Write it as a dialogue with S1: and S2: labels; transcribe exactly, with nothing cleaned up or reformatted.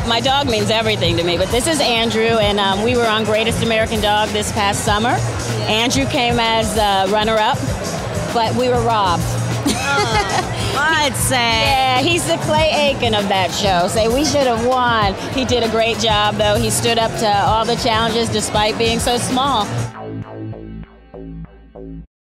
S1: my dog means everything to me, but this is Andrew, and um, we were on Greatest American Dog this past summer. Yeah. Andrew came as uh, runner-up, but we were robbed.
S2: Oh, I'd say.
S1: Yeah, he's the Clay Aiken of that show. Say we should have won. He did a great job, though. He stood up to all the challenges despite being so small.